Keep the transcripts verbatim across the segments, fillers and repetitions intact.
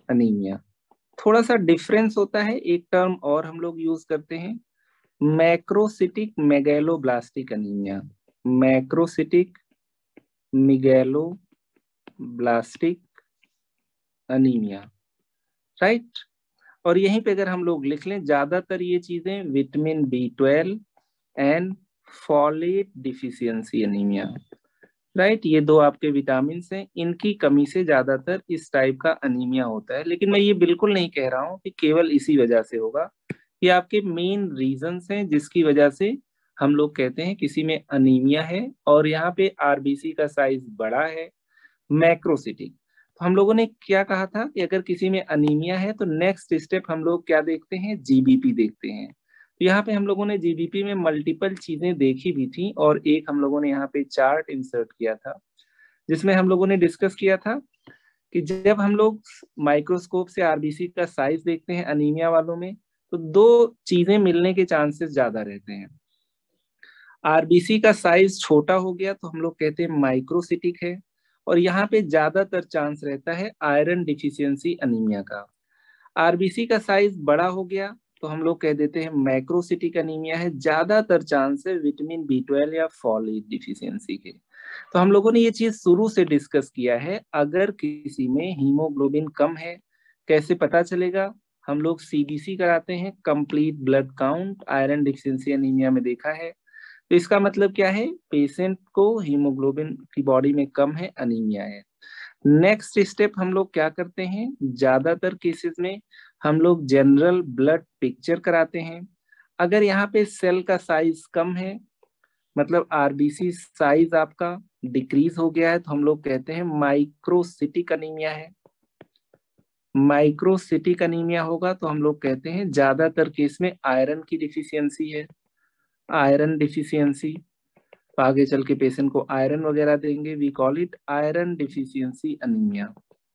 Anaemia. थोड़ा सा difference होता है, एक टर्म और हम लोग यूज करते हैं, macrocytic megaloblastic anaemia. Macrocytic megaloblastic anaemia, right. और यहीं पे अगर हम लोग लिख लें, ज्यादातर ये चीजें vitamin B twelve and folate deficiency anaemia, right. ये दो आपके विटामिन हैं, इनकी कमी से ज्यादातर इस टाइप का अनीमिया होता है। लेकिन मैं ये बिल्कुल नहीं कह रहा हूँ कि केवल इसी वजह से होगा, ये आपके मेन रीजंस हैं जिसकी वजह से हम लोग कहते हैं किसी में अनीमिया है। और यहाँ पे आरबीसी का साइज बड़ा है, मैक्रोसिटिक। तो हम लोगों ने क्या कहा था कि अगर किसी में अनीमिया है तो नेक्स्ट स्टेप हम लोग क्या देखते हैं, जीबीपी देखते हैं। तो यहाँ पे हम लोगों ने जीबीपी में मल्टीपल चीजें देखी भी थी, और एक हम लोगों ने यहाँ पे चार्ट इंसर्ट किया था जिसमें हम लोगों ने डिस्कस किया था कि जब हम लोग माइक्रोस्कोप से आरबीसी का साइज देखते हैं अनीमिया वालों में, तो दो चीजें मिलने के चांसेस ज्यादा रहते हैं। आरबीसी का साइज छोटा हो गया तो हम लोग कहते हैं माइक्रोसिटिक है, और यहाँ पे ज्यादातर चांस रहता है आयरन डिफिशियंसी अनीमिया का। आरबीसी का साइज बड़ा हो गया तो हम लोग कह देते हैं मैक्रोसिटिक अनीमिया है, ज्यादातर चांस है विटामिन बी ट्वेल्व या फॉलेट डिफिशियंसी के। तो हम लोगों ने ये चीज शुरू से डिस्कस किया है, अगर किसी में हीमोग्लोबिन कम है कैसे पता चलेगा, हम लोग सीबीसी कराते हैं, complete blood count, iron deficiency anaemia में देखा है। तो इसका मतलब क्या है, पेशेंट को हीमोग्लोबिन की बॉडी में कम है, अनीमिया है। नेक्स्ट स्टेप हम लोग क्या करते हैं, ज्यादातर केसेस में हम लोग जनरल ब्लड पिक्चर कराते हैं। अगर यहाँ पे सेल का साइज कम है, मतलब आरबीसी साइज आपका डिक्रीज हो गया है, तो हम लोग कहते हैं माइक्रोसिटिक अनीमिया है। माइक्रोसिटिक अनीमिया होगा तो हम लोग कहते हैं ज्यादातर केस में आयरन की डिफिशियंसी है, आयरन डिफिशियंसी। आगे चल के पेशेंट को आयरन वगैरह देंगे, we call it iron deficiency anaemia,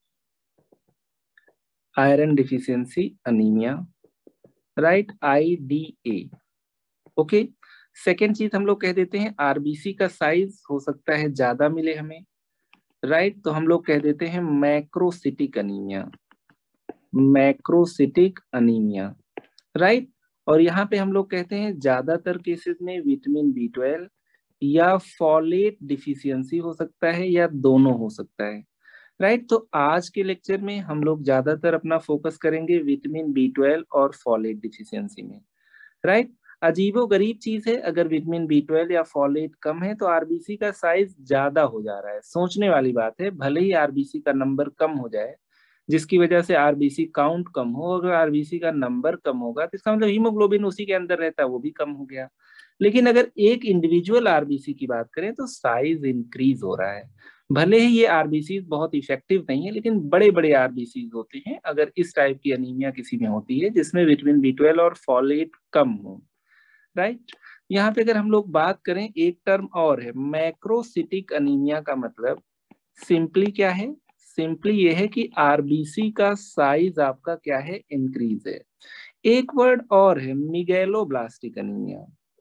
iron deficiency anaemia, right, I D A. Okay, second चीज हम लोग कह देते हैं आरबीसी का साइज हो सकता है ज्यादा मिले हमें, राइट right? तो हम लोग कह देते हैं macrocytic anaemia, macrocytic anaemia, right. और यहाँ पे हम लोग कहते हैं ज्यादातर केसेस में विटामिन बी ट्वेल्व या फॉलेट डिफिशियंसी हो सकता है, या दोनों हो सकता है, राइट right? तो आज के लेक्चर में हम लोग ज्यादातर अपना फोकस करेंगे विटामिन बी ट्वेल्व और फॉलेट डिफिशियंसी में, राइट right? अजीबो गरीब चीज है, अगर विटामिन बी ट्वेल्व या फॉलेट कम है तो आरबीसी का साइज ज्यादा हो जा रहा है। सोचने वाली बात है, भले ही आरबीसी का नंबर कम हो जाए जिसकी वजह से आरबीसी काउंट कम हो, अगर आरबीसी का नंबर कम होगा तो इसका मतलब हीमोग्लोबिन उसी के अंदर रहता है, वो भी कम हो गया। लेकिन अगर एक इंडिविजुअल आरबीसी की बात करें तो साइज इंक्रीज हो रहा है। भले ही ये आरबीसी बहुत इफेक्टिव नहीं है, लेकिन बड़े बड़े आरबीसी होते हैं अगर इस टाइप की अनीमिया किसी में होती है जिसमें विटामिन बी ट्वेल्व और फॉलेट कम हो, राइट। यहाँ पे अगर हम लोग बात करें, एक टर्म और है मैक्रोसिटिक अनीमिया का मतलब सिंपली क्या है, सिंपली ये है कि आरबीसी का साइज आपका क्या है, इंक्रीज है। एक वर्ड और है मिगैलोब्लास्टिक अनीमिया,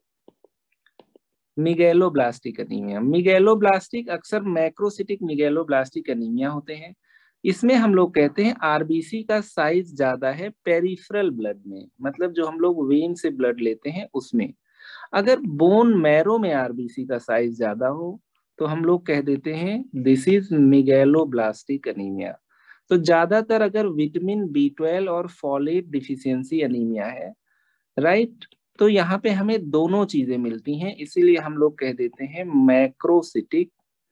मिगैलोब्लास्टिक अनीमिया। मिगैलोब्लास्टिक अक्सर मैक्रोसिटिक मिगैलोब्लास्टिक अनीमिया होते हैं। इसमें हम लोग कहते हैं आरबीसी का साइज ज्यादा है पेरिफेरल ब्लड में, मतलब जो हम लोग वेन से ब्लड लेते हैं उसमें। अगर बोन मैरो में आरबीसी का साइज ज्यादा हो तो हम लोग कह देते हैं दिस इज मिगैलोब्लास्टिक अनीमिया। तो ज्यादातर अगर विटामिन बी ट्वेल्व और फॉलेट डिफिशियंसी अनीमिया है, राइट, तो यहाँ पे हमें दोनों चीजें मिलती हैं, इसीलिए हम लोग कह देते हैं मैक्रोसिटिक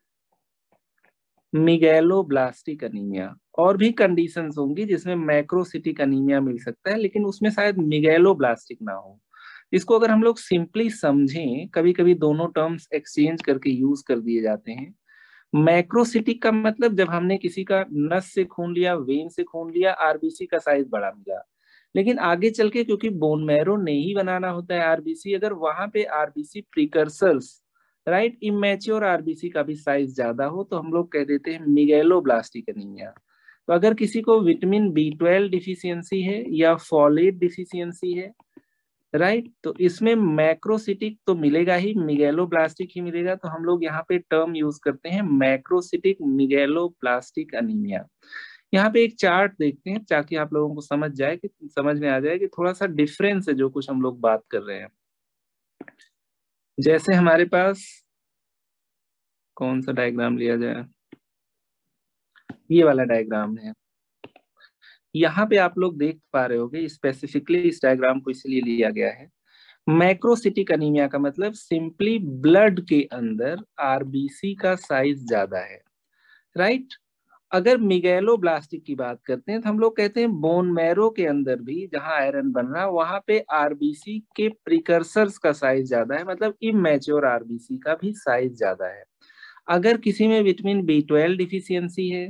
मिगैलोब्लास्टिक अनीमिया। और भी कंडीशंस होंगी जिसमें मैक्रोसिटिक अनीमिया मिल सकता है, लेकिन उसमें शायद मिगैलोब्लास्टिक ना हो। इसको अगर हम लोग सिंपली समझें, कभी कभी दोनों टर्म्स एक्सचेंज करके यूज कर दिए जाते हैं। मैक्रोसिटिक का मतलब जब हमने किसी का नस से खून लिया, वेन से खून लिया, आरबीसी का साइज बड़ा मिला। लेकिन आगे चल के क्योंकि बोन मैरो ने ही बनाना होता है आरबीसी, अगर वहां पे RBC precursors, right, immature RBC का भी साइज ज्यादा हो तो हम लोग कह देते हैं मिगैलोब्लास्टिक अनीमिया। तो अगर किसी को विटामिन बी ट्वेल्व डिफिशियंसी है या फॉलेट डिफिशियंसी है, राइट, तो इसमें मैक्रोसिटिक तो मिलेगा ही, मिगैलोब्लास्टिक ही मिलेगा। तो हम लोग यहाँ पे टर्म यूज करते हैं मैक्रोसिटिक मिगैलोब्लास्टिक अनीमिया। यहाँ पे एक चार्ट देखते हैं ताकि आप लोगों को समझ जाए कि समझ में आ जाए कि थोड़ा सा डिफरेंस है जो कुछ हम लोग बात कर रहे हैं। जैसे हमारे पास कौन सा डायग्राम लिया जाए, ये वाला डायग्राम है। यहाँ पे आप लोग देख पा रहे होगे, स्पेसिफिकली इस डायग्राम को इसलिए लिया गया है, मैक्रोसिटिक अनीमिया का मतलब सिंपली ब्लड के अंदर आरबीसी का साइज ज्यादा है, राइट। अगर मिगैलोब्लास्टिक की बात करते हैं तो हम लोग कहते हैं बोन मैरो के अंदर भी जहां आयरन बन रहा है वहां पे आरबीसी के प्रिकर्सर्स का साइज ज्यादा है, मतलब इमेच्योर आरबीसी का भी साइज ज्यादा है। अगर किसी में विटामिन बी ट्वेल्व डिफिशियंसी है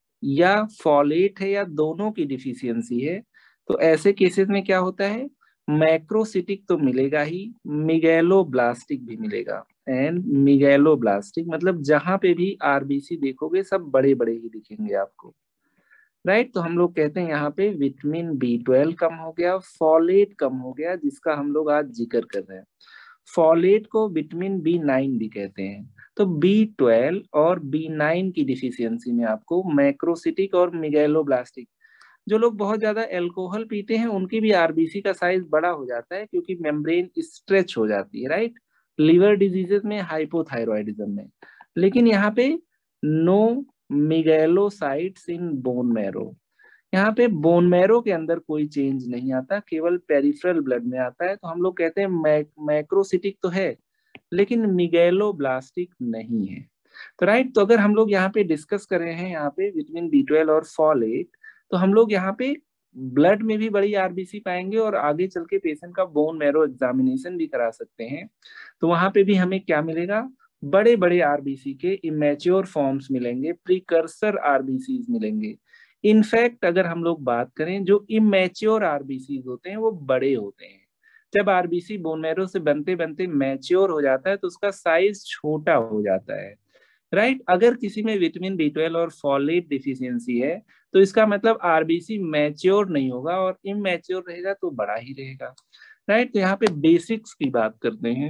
या फॉलेट है या दोनों की डिफिशियंसी है, तो ऐसे केसेस में क्या होता है, मैक्रोसिटिक तो मिलेगा ही, मिगैलोब्लास्टिक भी मिलेगा। एंड मिगैलोब्लास्टिक मतलब जहां पे भी आरबीसी देखोगे सब बड़े बड़े ही दिखेंगे आपको, राइट। तो हम लोग कहते हैं यहाँ पे विटामिन बी ट्वेल्व कम हो गया, फॉलेट कम हो गया, जिसका हम लोग आज जिक्र कर रहे हैं। फॉलेट को विटामिन बी नाइन भी कहते हैं। तो बी ट्वेल्व और बी नाइन की डिफिशियंसी में आपको मैक्रोसिटिक और मिगैलोब्लास्टिक, जो लोग बहुत ज्यादा अल्कोहल पीते हैं उनकी भी आरबीसी का साइज बड़ा हो जाता है क्योंकि मेम्ब्रेन स्ट्रेच हो जाती है, राइट। लिवर डिजीजेस में, हाइपोथायरॉयडिज्म में। लेकिन यहाँ पे no megalocytes in bone marrow, यहाँ पे बोन मैरो के अंदर कोई चेंज नहीं आता, केवल पेरिफेरल ब्लड में आता है। तो हम लोग कहते हैं मैक, मैक्रोसिटिक तो है लेकिन मिगैलोब्लास्टिक नहीं है। तो राइट, तो अगर हम लोग यहाँ पे डिस्कस कर रहे हैं यहाँ पे विटामिन बी ट्वेल्व और फॉलेट, तो हम लोग यहाँ पे ब्लड में भी बड़ी आरबीसी पाएंगे और आगे चल के पेशेंट का बोन मैरो एग्जामिनेशन भी करा सकते हैं। तो वहां पे भी हमें क्या मिलेगा, बड़े बड़े आरबीसी के इमेच्योर फॉर्म्स मिलेंगे, प्रीकर्सर आरबीसी मिलेंगे। इनफैक्ट अगर हम लोग बात करें, जो इमेच्योर आरबीसी होते हैं वो बड़े होते हैं। जब आरबीसी बोन मैरो से बनते बनते मैच्योर हो जाता है तो उसका साइज छोटा हो जाता है, राइट। अगर किसी में विटामिन बी ट्वेल्व और फॉलेट डिफिशियंसी है तो इसका मतलब आरबीसी मैच्योर नहीं होगा, और इमेच्योर रहेगा तो बड़ा ही रहेगा, राइट। तो यहाँ पे बेसिक्स की बात करते हैं।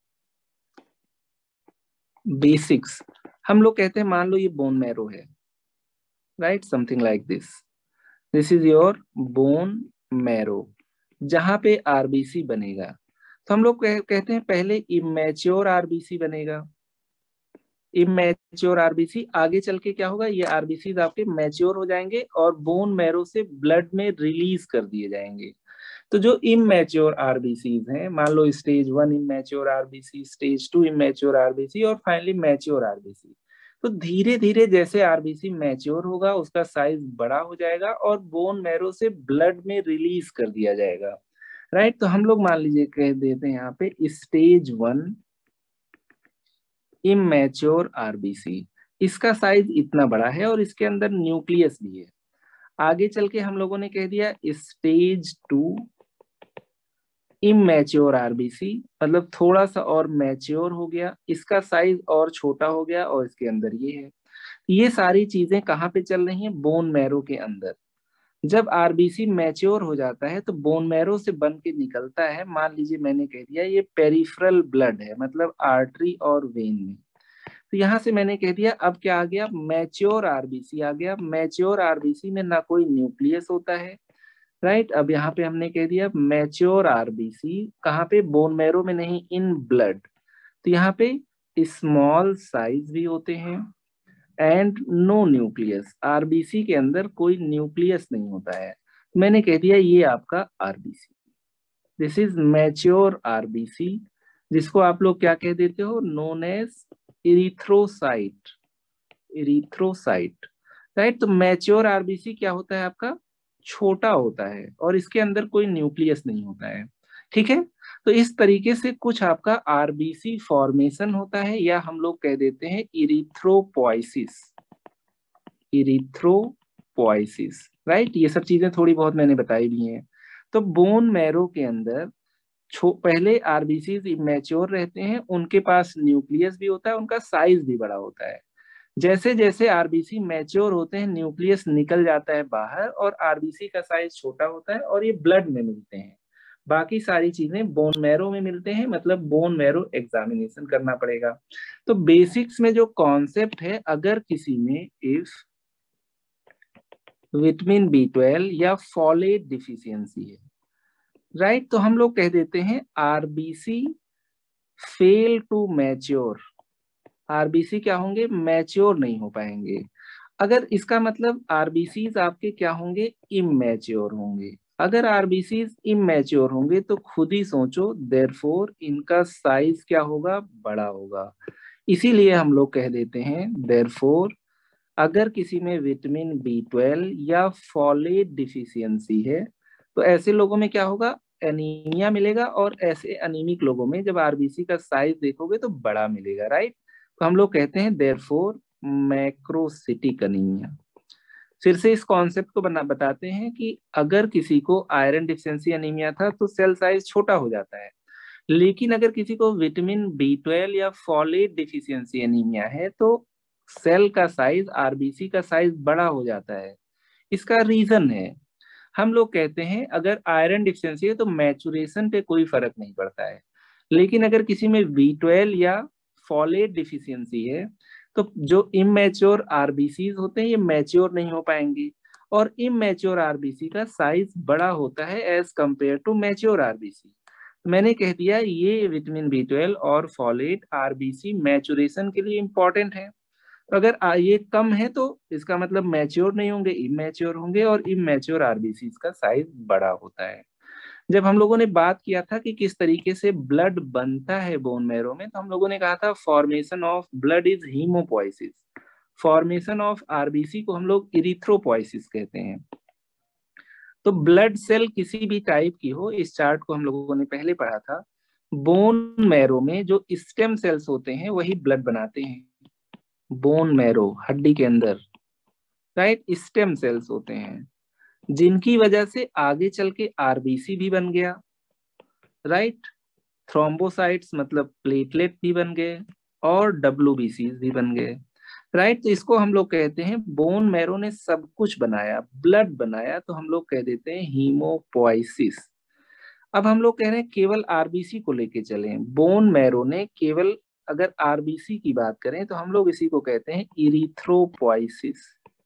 बेसिक्स हम लोग कहते हैं, मान लो ये बोन मैरो है, right, something like this, this is your bone marrow, जहां पे आरबीसी बनेगा। तो हम लोग कह, कहते हैं पहले इमेच्योर आरबीसी बनेगा। इमेच्योर आरबीसी आगे चल के क्या होगा, ये आरबीसी आपके मैच्योर हो जाएंगे और बोन मैरो से ब्लड में रिलीज कर दिए जाएंगे। तो जो इमेच्योर आरबीसीज हैं, मान लो stage one immature RBC, stage two immature RBC और फाइनली मैच्योर आरबीसी। तो धीरे धीरे जैसे आरबीसी मैच्योर होगा उसका साइज बड़ा हो जाएगा और बोन मैरो से ब्लड में रिलीज कर दिया जाएगा, राइट। तो हम लोग मान लीजिए कह देते हैं यहाँ पे स्टेज वन इमेच्योर आरबीसी, इसका साइज इतना बड़ा है और इसके अंदर न्यूक्लियस भी है। आगे चल के हम लोगों ने कह दिया स्टेज टू इमेच्योर आरबीसी, मतलब थोड़ा सा और मैच्योर हो गया, इसका साइज और छोटा हो गया और इसके अंदर ये है। ये सारी चीजें कहाँ पे चल रही हैं, बोन मैरो के अंदर। जब आरबीसी मैच्योर हो जाता है तो बोन मैरो से बन के निकलता है, मान लीजिए मैंने कह दिया ये पेरिफेरल ब्लड है, मतलब आर्टरी और वेन में। तो यहाँ से मैंने कह दिया अब क्या आ गया, मैच्योर आरबीसी आ गया। मैच्योर आरबीसी में ना कोई न्यूक्लियस होता है, राइट। अब यहाँ पे हमने कह दिया मैच्योर आरबीसी कहाँ पे, बोन मैरो में नहीं, इन ब्लड। तो यहाँ पे स्मॉल साइज भी होते हैं एंड नो न्यूक्लियस, आरबीसी के अंदर कोई न्यूक्लियस नहीं होता है। मैंने कह दिया ये आपका RBC, this is mature RBC, जिसको आप लोग क्या कह देते हो, known as erythrocyte, erythrocyte, right. तो मैच्योर आरबीसी क्या होता है आपका, छोटा होता है और इसके अंदर कोई न्यूक्लियस नहीं होता है, ठीक है। तो इस तरीके से कुछ आपका आरबीसी फॉर्मेशन होता है, या हम लोग कह देते हैं इरिथ्रोपोइसिस, इरिथ्रोपोइसिस, राइट। ये सब चीजें थोड़ी बहुत मैंने बताई भी हैं। तो बोन मैरो के अंदर पहले आरबीसी इमेच्योर रहते हैं, उनके पास न्यूक्लियस भी होता है, उनका साइज भी बड़ा होता है। जैसे जैसे आरबीसी मैच्योर होते हैं न्यूक्लियस निकल जाता है बाहर और आरबीसी का साइज छोटा होता है और ये ब्लड में मिलते हैं। बाकी सारी चीजें बोन मैरो में मिलते हैं, मतलब बोन मैरो एग्जामिनेशन करना पड़ेगा। तो बेसिक्स में जो कॉन्सेप्ट है, अगर किसी में इफ विटामिन बी ट्वेल्व या फॉलेट डिफिशियंसी है, राइट right? तो हम लोग कह देते हैं RBC fail to mature, RBC क्या होंगे, मैच्योर नहीं हो पाएंगे। अगर इसका मतलब आरबीसीज आपके क्या होंगे, इमैच्योर होंगे। अगर आरबीसीज इमैच्योर होंगे तो खुद ही सोचो, देयरफॉर इनका साइज क्या होगा, बड़ा होगा। इसीलिए हम लोग कह देते हैं देयरफॉर अगर किसी में विटामिन बी ट्वेल्व या फॉलेट डिफिशियंसी है तो ऐसे लोगों में क्या होगा, एनीमिया मिलेगा, और ऐसे एनीमिक लोगों में जब आरबीसी का साइज देखोगे तो बड़ा मिलेगा, राइट। तो हम लोग कहते हैं देयरफॉर मैक्रोसिटिक एनीमिया। फिर से इस कॉन्सेप्ट को बना बताते हैं कि अगर किसी को आयरन डिफिशियंसी एनीमिया था तो सेल साइज छोटा हो जाता है, लेकिन अगर किसी को विटामिन बी ट्वेल्व या फॉलेट डिफिशियंसी एनीमिया है तो सेल का साइज, आरबीसी का साइज बड़ा हो जाता है। इसका रीजन है, हम लोग कहते हैं अगर आयरन डिफिशियंसी है तो मैचुरेशन पे कोई फर्क नहीं पड़ता है, लेकिन अगर किसी में बी ट्वेल्व या फॉलेट डिफिशियंसी है तो जो इमेच्योर आरबीसीज होते हैं ये मैच्योर नहीं हो पाएंगे, और इमेच्योर आरबीसी का साइज बड़ा होता है as compare to mature RBC. मैंने कह दिया ये विटामिन बी ट्वेल्व और फॉलेट आरबीसी मैचुरेशन के लिए इंपॉर्टेंट है। तो अगर ये कम है तो इसका मतलब मैच्योर नहीं होंगे, इमेच्योर होंगे, और इमेच्योर आरबीसी का साइज बड़ा होता है। जब हम लोगों ने बात किया था कि किस तरीके से ब्लड बनता है बोन मैरो में, तो हम लोगों ने कहा था formation of blood is haemopoiesis, formation of RBC को हम लोग इरिथ्रोपोइसिस कहते हैं। तो ब्लड सेल किसी भी टाइप की हो, इस चार्ट को हम लोगों ने पहले पढ़ा था, बोन मैरो में जो स्टेम सेल्स होते हैं वही ब्लड बनाते हैं। बोन मैरो हड्डी के अंदर, राइट, स्टेम सेल्स होते हैं जिनकी वजह से आगे चल के आरबीसी भी बन गया, राइट, थ्रोम्बोसाइट्स मतलब प्लेटलेट भी बन गए, और डब्ल्यूबीसी भी बन गए, राइट। तो इसको हम लोग कहते हैं बोन मैरो ने सब कुछ बनाया, ब्लड बनाया, तो हम लोग कह देते हैं हीमोपोइसिस। अब हम लोग कह रहे हैं केवल आरबीसी को लेके चलें, बोन मैरो ने केवल अगर आरबीसी की बात करें तो हम लोग इसी को कहते हैं erythropoiesis,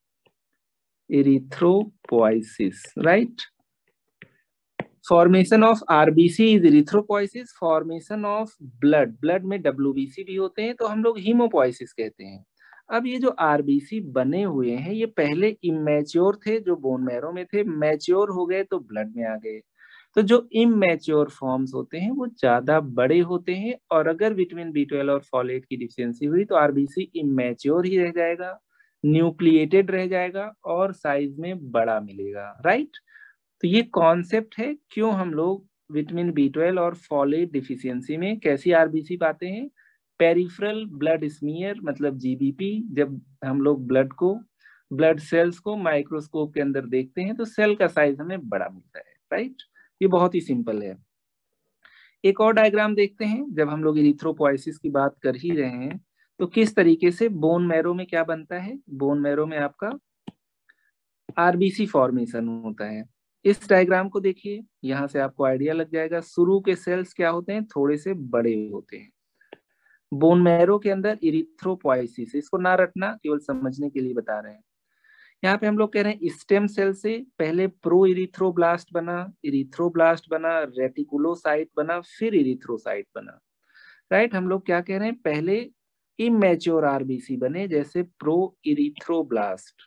erythropoiesis, right. Formation of RBC is erythropoiesis, formation of blood, blood में डब्ल्यूबीसी भी होते हैं तो हम लोग हीमोपोइसिस कहते हैं। अब ये जो आरबीसी बने हुए हैं ये पहले इमेच्योर थे जो बोन मैरो में थे, मैच्योर हो गए तो ब्लड में आ गए। तो जो इमेच्योर फॉर्म्स होते हैं वो ज्यादा बड़े होते हैं, और अगर विटामिन बी ट्वेल्व और फॉलेट की डिफिशियंसी हुई तो आरबीसी इमेच्योर ही रह जाएगा, न्यूक्लिएटेड रह जाएगा, और साइज में बड़ा मिलेगा, राइट। तो ये कॉन्सेप्ट है क्यों हम लोग विटामिन बी ट्वेल्व और फॉलेट डिफिशियंसी में कैसी आरबीसी पाते हैं। पेरिफेरल ब्लड स्मीयर मतलब जीबीपी, जब हम लोग ब्लड को, ब्लड सेल्स को माइक्रोस्कोप के अंदर देखते हैं तो सेल का साइज हमें बड़ा मिलता है, राइट। ये बहुत ही सिंपल है। एक और डायग्राम देखते हैं, जब हम लोग इरिथ्रोपोइसिस की बात कर ही रहे हैं तो किस तरीके से बोन मैरो में क्या बनता है, बोन मैरो में आपका आरबीसी फॉर्मेशन होता है। इस डायग्राम को देखिए, यहाँ से आपको आइडिया लग जाएगा शुरू के सेल्स क्या होते हैं, थोड़े से बड़े होते हैं। बोन मैरो के अंदर इरिथ्रोपोइसिस, इसको ना रटना, केवल समझने के लिए बता रहे हैं। यहाँ पे हम लोग कह रहे हैं स्टेम सेल से पहले प्रो इरिथ्रोब्लास्ट बना, इरिथ्रोब्लास्ट बना, रेटिकुलोसाइट बना, फिर इरिथ्रोसाइट बना, राइट। हम लोग क्या कह रहे हैं, पहले इमेच्योर आरबीसी बने जैसे प्रो इरिथ्रोब्लास्ट,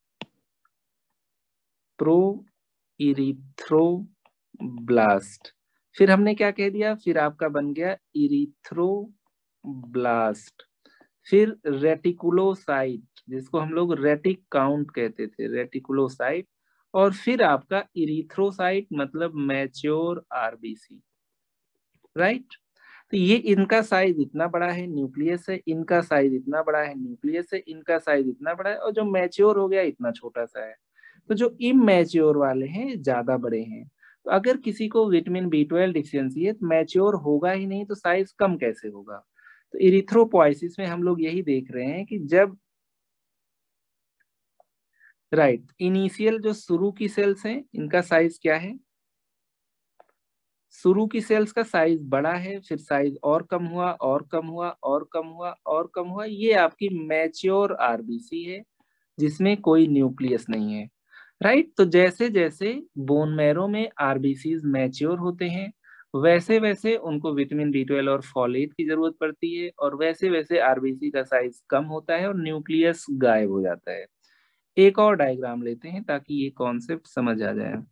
प्रो इरिथ्रोब्लास्ट, फिर हमने क्या कह दिया, फिर आपका बन गया इरिथ्रोब्लास्ट, फिर रेटिकुलोसाइट जिसको हम लोग रेटिक काउंट कहते थे, रेटिकुलोसाइट, और फिर आपका इरिथ्रोसाइट मतलब मैच्योर आरबीसी, राइट। तो ये इनका साइज इतना बड़ा है, न्यूक्लियस है, इनका साइज इतना बड़ा है, न्यूक्लियस है, इनका साइज इतना बड़ा है, और जो मैच्योर हो गया इतना छोटा सा है। तो जो इमेच्योर वाले हैं ज्यादा बड़े हैं। तो अगर किसी को विटामिन बी ट्वेल्व डिफिशियंसी है तो मैच्योर होगा ही नहीं, तो साइज कम कैसे होगा। तो इरिथ्रोपोइसिस में हम लोग यही देख रहे हैं कि जब, राइट, इनिशियल जो शुरू की सेल्स हैं इनका साइज क्या है, शुरू की सेल्स का साइज बड़ा है, फिर साइज और कम हुआ और कम हुआ और कम हुआ और कम हुआ, ये आपकी मैच्योर आरबीसी है जिसमें कोई न्यूक्लियस नहीं है, राइट। तो जैसे जैसे बोन मैरो में आरबीसीज मैच्योर होते हैं वैसे वैसे उनको विटामिन बी ट्वेल्व और फॉलेट की जरूरत पड़ती है, और वैसे वैसे आरबीसी का साइज कम होता है और न्यूक्लियस गायब हो जाता है। एक और डायग्राम लेते हैं ताकि ये कॉन्सेप्ट समझ आ जाए।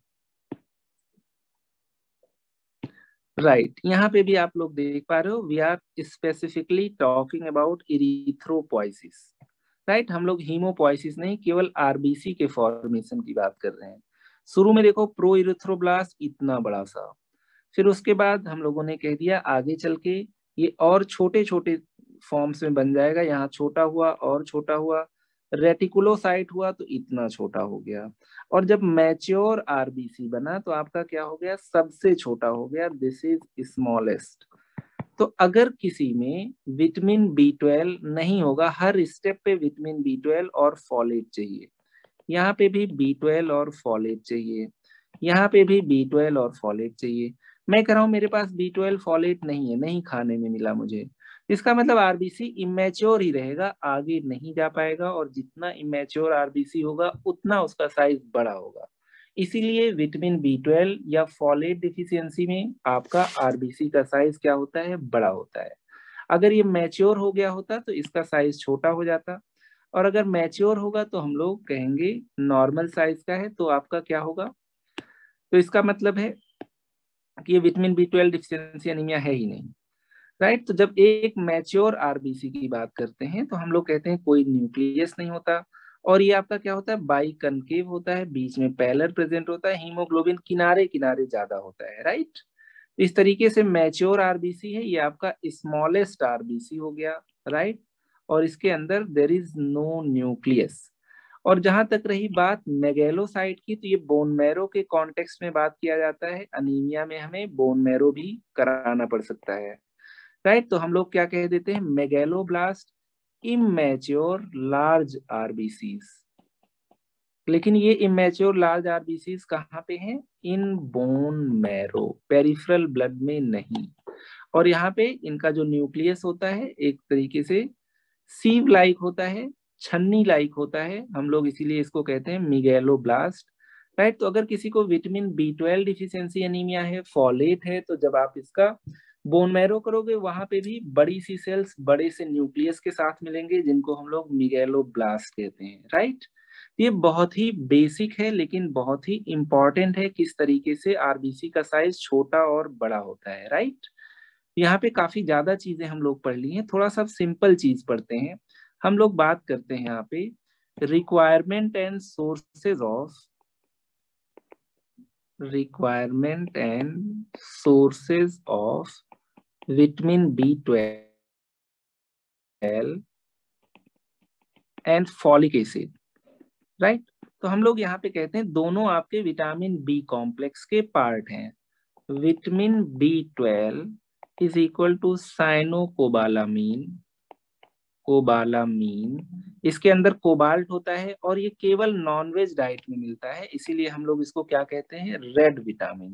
Right right. यहाँ पे भी आप लोग देख पा रहे हो, we are specifically talking about erythropoiesis. Right, हम लोग हीमोपोइसिस नहीं, केवल आरबीसी के फॉर्मेशन की बात कर रहे हैं। शुरू में देखो प्रो इरिथ्रोब्लास्ट इतना बड़ा सा, फिर उसके बाद हम लोगों ने कह दिया आगे चल के ये और छोटे छोटे फॉर्म्स में बन जाएगा। यहाँ छोटा हुआ और छोटा हुआ, रेटिकुलोसाइट हुआ तो इतना छोटा हो गया, और जब मैच्योर आरबीसी बना तो आपका क्या हो गया, सबसे छोटा हो गया, दिस इज स्मॉलेस्ट। तो अगर किसी में विटामिन बी ट्वेल्व नहीं होगा, हर स्टेप पे विटामिन बी ट्वेल्व और फॉलेट चाहिए, यहाँ पे भी बी ट्वेल्व और फॉलेट चाहिए, यहाँ पे भी बी ट्वेल्व और फॉलेट चाहिए। मैं कह रहा हूँ मेरे पास बी ट्वेल्व फॉलेट नहीं है, नहीं खाने में मिला मुझे, इसका मतलब आरबीसी इमेच्योर ही रहेगा, आगे नहीं जा पाएगा, और जितना इमेच्योर आरबीसी होगा उतना उसका साइज बड़ा होगा। इसीलिए विटामिन बी ट्वेल्व या फॉलेट डिफिशियंसी में आपका आरबीसी का साइज क्या होता है, बड़ा होता है। अगर ये मैच्योर हो गया होता तो इसका साइज छोटा हो जाता, और अगर मैच्योर होगा तो हम लोग कहेंगे नॉर्मल साइज का है, तो आपका क्या होगा, तो इसका मतलब है कि ये vitamin B twelve deficiency anaemia है ही नहीं। राइट, तो जब एक मैच्योर आरबीसी की बात करते हैं तो हम लोग कहते हैं कोई न्यूक्लियस नहीं होता, और ये आपका क्या होता है, बाई कनकेव होता है, बीच में पैलर प्रेजेंट होता है, हीमोग्लोबिन किनारे किनारे ज्यादा होता है। राइट, इस तरीके से मैच्योर आरबीसी है, ये आपका स्मॉलेस्ट आरबीसी हो गया। राइट, और इसके अंदर देर इज नो न्यूक्लियस। और जहां तक रही बात मेगेलोसाइट की, तो ये बोन मैरो के कॉन्टेक्स्ट में बात किया जाता है, अनीमिया में हमें बोन मैरो भी कराना पड़ सकता है। राइट, तो हम लोग क्या कह देते हैं, मेगेलोब्लास्ट इमेच्योर लार्ज आरबीसीज। लेकिन ये इमेच्योर लार्ज आरबीसीज कहाँ पे हैं, in bone marrow, peripheral blood में नहीं। और यहाँ पे इनका जो न्यूक्लियस होता है एक तरीके से सीव लाइक होता है, छन्नी लाइक होता है, हम लोग इसीलिए इसको कहते हैं मिगेलोब्लास्ट। राइट, तो अगर किसी को vitamin B twelve deficiency anaemia है, फॉलेट है, तो जब आप इसका बोन मैरो करोगे वहां पे भी बड़ी सी सेल्स बड़े से न्यूक्लियस के साथ मिलेंगे, जिनको हम लोग मिगेलोब्लास्ट कहते हैं। राइट, ये बहुत ही बेसिक है लेकिन बहुत ही इंपॉर्टेंट है, किस तरीके से आरबीसी का साइज छोटा और बड़ा होता है। राइट, यहाँ पे काफी ज्यादा चीजें हम लोग पढ़ ली हैं, थोड़ा सा सिंपल चीज पढ़ते हैं। हम लोग बात करते हैं यहाँ पे requirement and sources of requirement and sources of vitamin B twelve and folic acid. Right, तो हम लोग यहाँ पे कहते हैं दोनों आपके विटामिन बी कॉम्प्लेक्स के पार्ट हैं। Vitamin B twelve is equal to cyanocobalamin, cobalamin, इसके अंदर कोबाल्ट होता है, और ये केवल नॉनवेज डाइट में मिलता है, इसीलिए हम लोग इसको क्या कहते हैं, रेड विटामिन,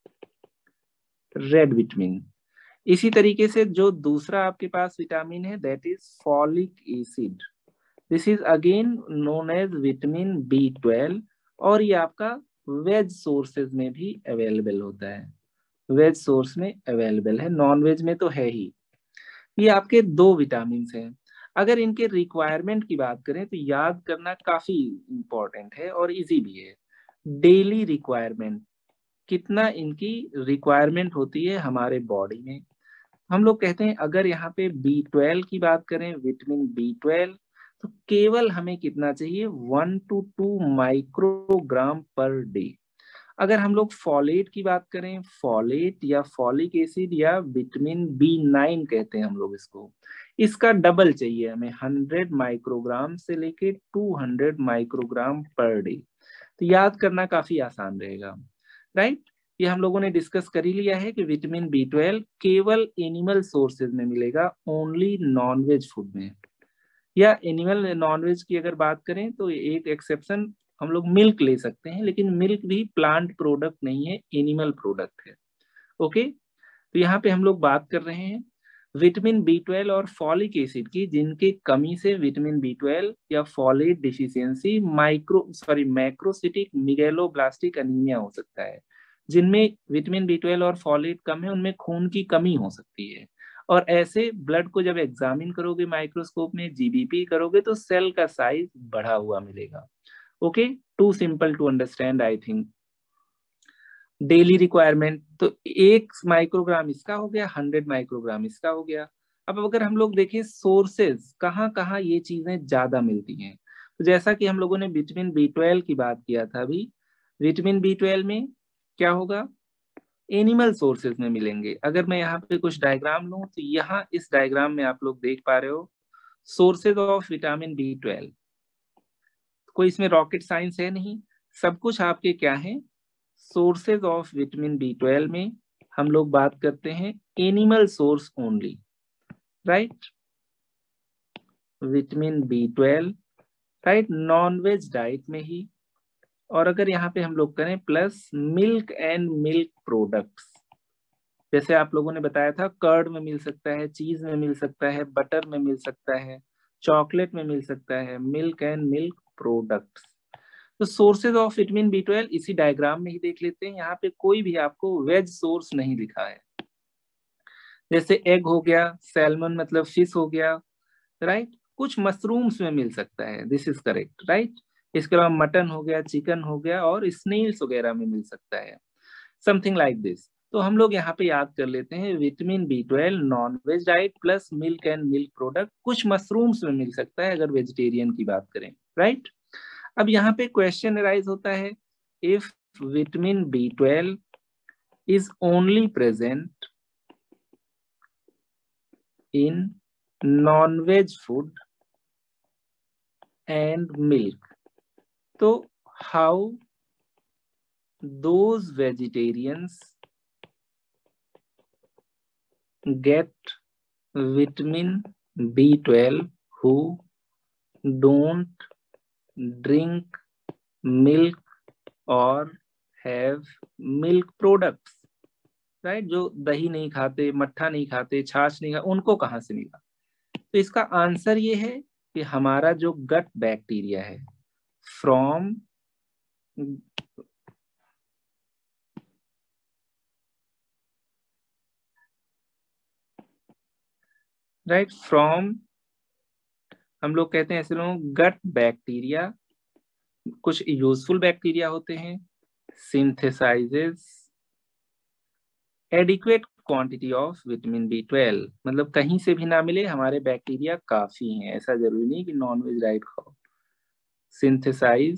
रेड विटामिन। इसी तरीके से जो दूसरा आपके पास विटामिन है that is folic acid, this is again known as vitamin B twelve, और ये आपका वेज सोर्सेज में भी अवेलेबल होता है, वेज सोर्स में अवेलेबल है, नॉन वेज में तो है ही। ये आपके दो विटामिन हैं। अगर इनके रिक्वायरमेंट की बात करें तो याद करना काफी इंपॉर्टेंट है और इजी भी है। डेली रिक्वायरमेंट, कितना इनकी रिक्वायरमेंट होती है हमारे बॉडी में। हम लोग कहते हैं अगर यहाँ पे बी ट्वेल्व की बात करें, विटामिन बी ट्वेल्व, तो केवल हमें कितना चाहिए, one two two microgram per day. अगर हम लोग फॉलेट की बात करें, फॉलेट या फॉलिक एसिड या विटामिन बी नाइन कहते हैं हम लोग इसको, इसका डबल चाहिए हमें, हंड्रेड माइक्रोग्राम से लेके two hundred microgram per day. तो याद करना काफी आसान रहेगा। राइट, ये हम लोगों ने डिस्कस कर ही लिया है कि विटामिन बी ट्वेल्व केवल एनिमल सोर्सेज में मिलेगा, ओनली नॉनवेज फूड में। या एनिमल नॉनवेज की अगर बात करें तो एक एक्सेप्शन हम लोग मिल्क ले सकते हैं, लेकिन मिल्क भी प्लांट प्रोडक्ट नहीं है, एनिमल प्रोडक्ट है। ओके, तो यहाँ पे हम लोग बात कर रहे हैं विटामिन बी ट्वेल्व और फॉलिक एसिड की, जिनके कमी से विटामिन बी ट्वेल्व या folate deficiency micro sorry macrocytic megaloblastic anaemia हो सकता है। जिनमें विटामिन बी ट्वेल्व और फॉलेट कम है उनमें खून की कमी हो सकती है। और ऐसे ब्लड को जब एग्जामिन करोगे माइक्रोस्कोप में, जीबीपी करोगे, तो सेल का साइज बढ़ा हुआ मिलेगा। Okay, too simple to understand I think. Daily requirement तो एक माइक्रोग्राम इसका हो गया, हंड्रेड माइक्रोग्राम इसका हो गया। अब अगर हम लोग देखें सोर्सेज कहाँ कहाँ ये चीजें ज्यादा मिलती हैं, तो जैसा कि हम लोगों ने विटामिन बी ट्वेल्व की बात किया था अभी, विटामिन बी ट्वेल्व में क्या होगा, एनिमल सोर्सेज में मिलेंगे। अगर मैं यहाँ पे कुछ डायग्राम लूं तो यहाँ इस डायग्राम में आप लोग देख पा रहे हो sources of vitamin B twelve. कोई इसमें रॉकेट साइंस है नहीं, सब कुछ आपके क्या है, sources of vitamin B twelve में हम लोग बात करते हैं animal source only, right, vitamin B twelve, right, non veg diet में ही। और अगर यहाँ पे हम लोग करें plus milk and milk products, जैसे आप लोगों ने बताया था कर्ड में मिल सकता है, चीज में मिल सकता है, बटर में मिल सकता है, चॉकलेट में मिल सकता है, मिल्क एंड मिल्क प्रोडक्ट्स। तो sources of vitamin B twelve इसी डायग्राम में ही देख लेते हैं। यहाँ पे कोई भी आपको वेज सोर्स नहीं लिखा है, जैसे एग हो गया, सैल्मन मतलब फिश हो गया, राइट, कुछ मशरूम्स में मिल सकता है, दिस इज करेक्ट, राइट। इसके अलावा मटन हो गया, चिकन हो गया, और स्नेल्स वगैरह में मिल सकता है, समथिंग लाइक दिस। तो हम लोग यहाँ पे याद कर लेते हैं vitamin B twelve non veg diet plus milk and milk product, कुछ मशरूम्स में मिल सकता है अगर वेजिटेरियन की बात करें, राइट। अब यहाँ पे क्वेश्चन अराइज होता है, if vitamin B twelve is only present in non veg food and milk, तो how those vegetarians get vitamin B twelve who don't drink milk or have milk products, right, जो दही नहीं खाते, मट्ठा नहीं खाते, छाछ नहीं खाते, उनको कहाँ से मिला? तो इसका आंसर ये है कि हमारा जो गट बैक्टीरिया है फ्रॉम राइट फ्रॉम हम लोग कहते हैं ऐसे लोग गट बैक्टीरिया, कुछ यूजफुल बैक्टीरिया होते हैं, synthesises adequate quantity of vitamin B twelve, मतलब कहीं से भी ना मिले, हमारे बैक्टीरिया काफी हैं, ऐसा जरूरी नहीं कि नॉनवेज डाइट खाओ। Synthesise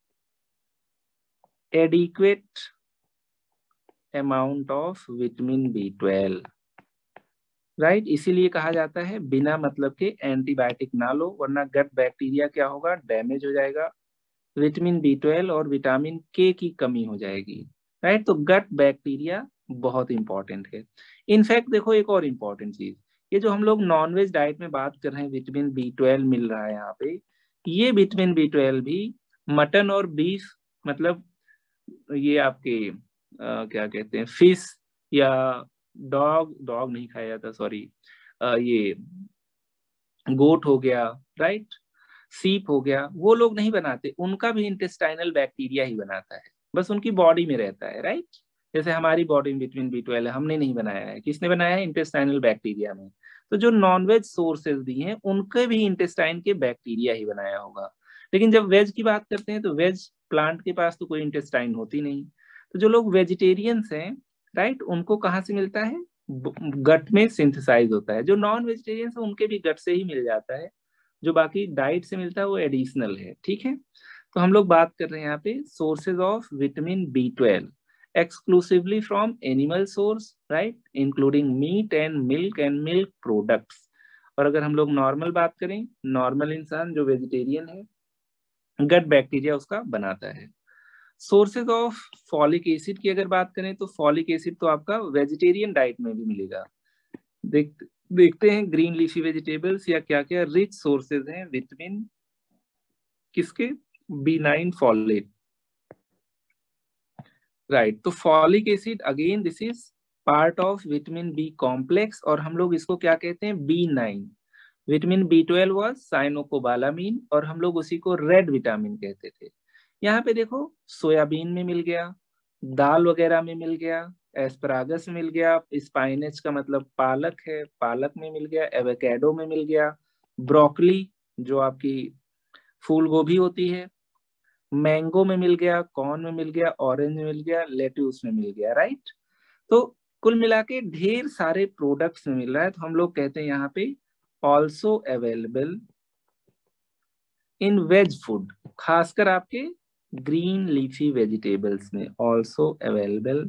adequate amount of vitamin B twelve, right, इसीलिए कहा जाता है बिना मतलब के एंटीबायोटिक ना लो, वरना गट बैक्टीरिया क्या होगा, डैमेज हो जाएगा, विटामिन बी ट्वेल्व और विटामिन के की कमी हो जाएगी, राइट। तो गट बैक्टीरिया बहुत इंपॉर्टेंट है। इनफैक्ट देखो एक और इम्पॉर्टेंट चीज, ये जो हम लोग नॉनवेज डाइट में बात कर रहे हैं विटामिन बी ट्वेल्व मिल रहा है यहाँ पे, ये विटामिन बी ट्वेल्व भी मटन और बीफ, मतलब ये आपके आ, क्या कहते हैं, फिश या डॉग डॉग नहीं खाया जाता, सॉरी, ये गोट हो गया, राइट, सीप हो गया, वो लोग नहीं बनाते, उनका भी इंटेस्टाइनल बैक्टीरिया ही बनाता है, बस उनकी बॉडी में रहता है, राइट। जैसे हमारी बॉडी में विटामिन बी ट्वेल्व है, हमने नहीं बनाया है, किसने बनाया है, इंटेस्टाइनल बैक्टीरिया में। तो जो नॉनवेज सोर्सेज दिए हैं उनके भी इंटेस्टाइन के बैक्टीरिया ही बनाया होगा। लेकिन जब वेज की बात करते हैं तो वेज प्लांट के पास तो कोई इंटेस्टाइन होती नहीं। तो जो लोग वेजिटेरियंस हैं, राइट, उनको कहाँ से मिलता है, गट में सिंथेसाइज होता है। जो नॉन वेजिटेरियंस है उनके भी गट से ही मिल जाता है, जो बाकी डाइट से मिलता है वो एडिशनल है, ठीक है। तो हम लोग बात कर रहे हैं यहाँ पे sources of vitamin B twelve exclusively from animal source, right, including meat and milk and milk products। और अगर हम लोग नॉर्मल बात करें, नॉर्मल इंसान जो वेजिटेरियन है, गट बैक्टीरिया उसका बनाता है। सोर्सेज ऑफ फॉलिक एसिड की अगर बात करें तो फॉलिक एसिड तो आपका वेजिटेरियन डाइट में भी मिलेगा। देख देखते हैं ग्रीन लीफी वेजिटेबल्स या क्या क्या रिच सोर्सेज हैं विटामिन किसके, बी नाइन फॉलेट, राइट। तो folic acid again this is part of vitamin B complex, और हम लोग इसको क्या कहते हैं, B nine. Vitamin B twelve was cyanocobalamin, और हम लोग उसी को रेड विटामिन कहते थे। यहाँ पे देखो सोयाबीन में मिल गया, दाल वगैरह में मिल गया, एस्परागस में मिल गया, स्पाइनेच का मतलब पालक है, पालक में मिल गया, एवोकेडो में मिल गया, ब्रोकली जो आपकी फूल गोभी होती है, मैंगो में मिल गया, कॉर्न में मिल गया, ऑरेंज में मिल गया, लेट्यूस में मिल गया, राइट। तो कुल मिला के ढेर सारे प्रोडक्ट्स में मिल रहा है, तो हम लोग कहते हैं यहाँ पे also available in veg food, खासकर आपके ग्रीन लीफी वेजिटेबल्स में, also available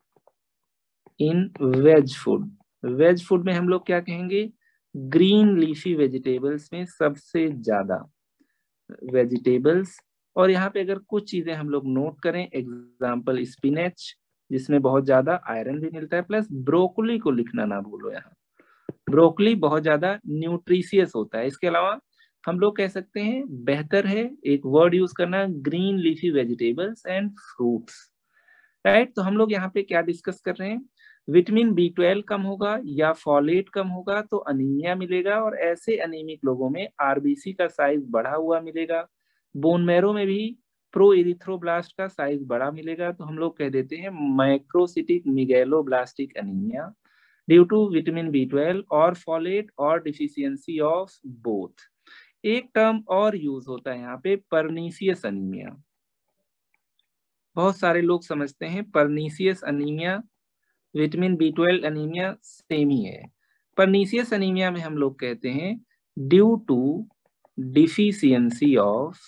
in veg food. Veg food में हम लोग क्या कहेंगे, ग्रीन लीफी वेजिटेबल्स में सबसे ज्यादा वेजिटेबल्स। और यहाँ पे अगर कुछ चीजें हम लोग नोट करें, एग्जाम्पल स्पिनच जिसमें बहुत ज्यादा आयरन भी मिलता है, प्लस ब्रोकली को लिखना ना भूलो, यहाँ ब्रोकली बहुत ज्यादा न्यूट्रिशियस होता है। इसके अलावा हम लोग कह सकते हैं बेहतर है एक वर्ड यूज करना, green leafy vegetables and fruits, right. तो हम लोग यहाँ पे क्या डिस्कस कर रहे हैं, विटामिन बी ट्वेल्व कम होगा या फॉलेट कम होगा तो अनीमिया मिलेगा, और ऐसे अनीमिक लोगों में आरबीसी का साइज बढ़ा हुआ मिलेगा, बोन मैरो में भी प्रो इरिथ्रोब्लास्ट का साइज बड़ा मिलेगा, तो हम लोग कह देते हैं microcytic megaloblastic anaemia due to vitamin B twelve और फॉलेट और डिफिशियंसी ऑफ बोथ। एक टर्म और यूज होता है यहाँ पे, परनीसियस अनीमिया। बहुत सारे लोग समझते हैं pernicious anaemia vitamin B twelve anaemia same ही है। परनीसियस अनीमिया में हम लोग कहते हैं due to deficiency of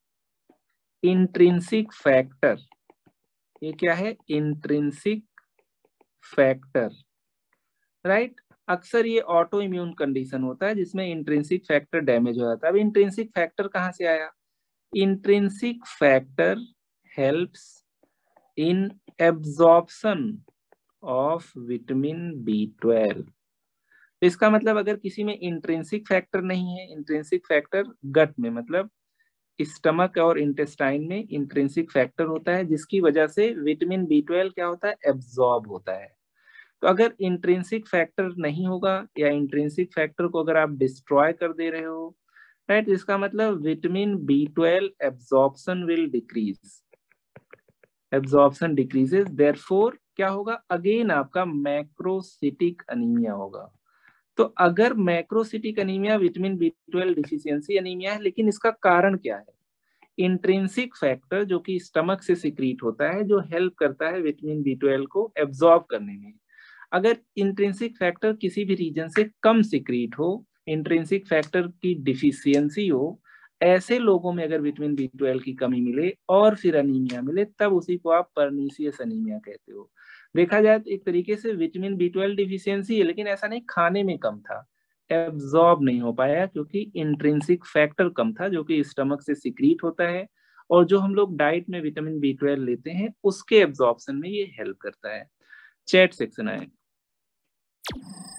intrinsic factor. ये क्या है, इंट्रिंसिक फैक्टर, राइट। अक्सर ये ऑटो इम्यून कंडीशन होता है जिसमें इंट्रिंसिक फैक्टर डैमेज हो जाता है। अब इंट्रिंसिक फैक्टर कहाँ से आया, intrinsic factor helps in absorption of vitamin B twelve. तो इसका मतलब अगर किसी में इंट्रिंसिक फैक्टर नहीं है, इंट्रिंसिक फैक्टर गट में मतलब स्टमक और इंटेस्टाइन में इंट्रिंसिक फैक्टर होता है जिसकी वजह से विटामिन बी ट्वेल्व क्या होता है, एब्जॉर्ब होता है। तो अगर इंट्रिंसिक फैक्टर नहीं होगा या इंट्रिंसिक फैक्टर को अगर आप डिस्ट्रॉय कर दे रहे हो, राइट, इसका मतलब vitamin B twelve absorption will decrease, absorption decreases, therefore क्या होगा, अगेन आपका मैक्रोसिटिक अनीमिया होगा। तो अगर macrocytic anaemia vitamin B twelve deficiency anaemia है, लेकिन इसका कारण क्या है, इंट्रिंसिक फैक्टर जो कि स्टमक से सिक्रीट होता है, जो हेल्प करता है विटामिन बी ट्वेल्व को एब्जॉर्ब करने में। अगर इंट्रिंसिक फैक्टर किसी भी रीजन से कम सिक्रीट हो, इंट्रिंसिक फैक्टर की डिफिशियंसी हो, ऐसे लोगों में अगर विटामिन बी ट्वेल्व की कमी मिले और फिर अनीमिया मिले, तब उसी को आप परनीसियस अनीमिया कहते हो। देखा जाए तो एक तरीके से विटामिन बी ट्वेल्व डिफिशियंसी है, लेकिन ऐसा नहीं खाने में कम था, एब्जॉर्ब नहीं हो पाया क्योंकि इंट्रिंसिक फैक्टर कम था जो कि स्टमक से सिक्रीट होता है, और जो हम लोग डाइट में विटामिन बी ट्वेल्व लेते हैं उसके एब्जॉर्प्शन में ये हेल्प करता है। चैट सेक्शन आए।